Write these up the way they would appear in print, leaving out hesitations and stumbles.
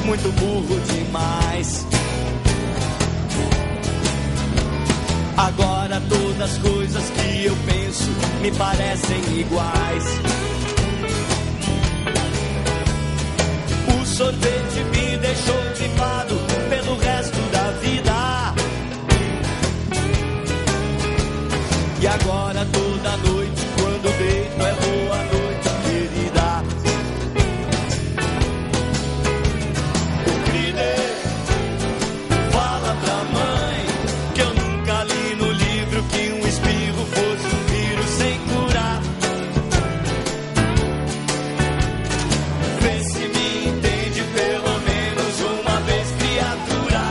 muito burro demais. Agora todas as coisas que eu penso me parecem iguais. O sorvete me deixou gripado pelo resto da vida. E agora toda noite quando deito é boa noite, querida. O Cride fala pra mãe que eu nunca li no livro que um espirro fosse um vírus sem curar. Vê se me entende pelo menos uma vez, criatura.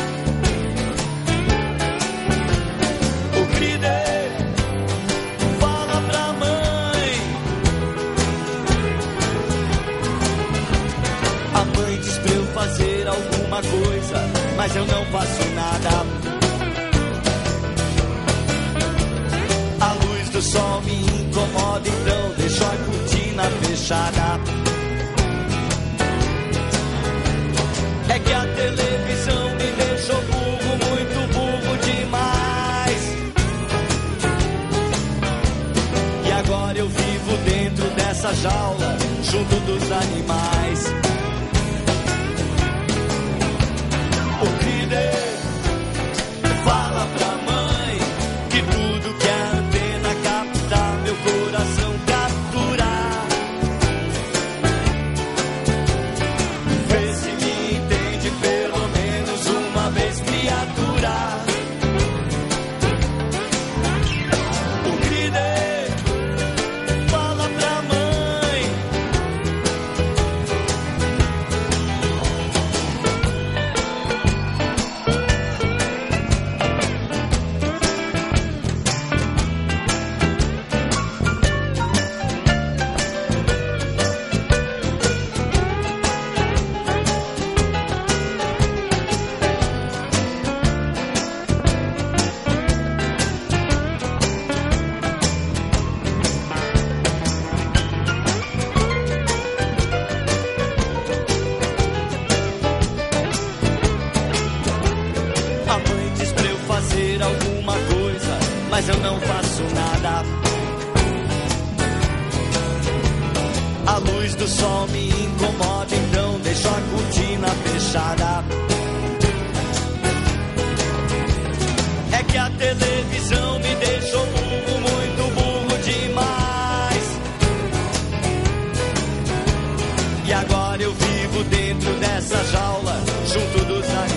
O Cride fala pra mãe. A mãe diz pra eu fazer alguma coisa, mas eu não faço nada. A luz do sol me incomoda, então deixo a cortina fechada. É que a televisão me deixou burro, muito burro demais. E agora eu vivo dentro dessa jaula, junto dos animais. O Cride fala pra mãe que tudo que a antena capta, meu coração captura. Vê se me entende pelo menos uma vez, criatura. O Cride fala pra mãe. A mãe diz pra eu fazer alguma coisa, mas eu não faço nada. A luz do sol me incomoda, então deixo a cortina fechada. É que a televisão me deixou burro, muito burro demais. E agora eu vivo dentro dessa jaula, junto dos animais.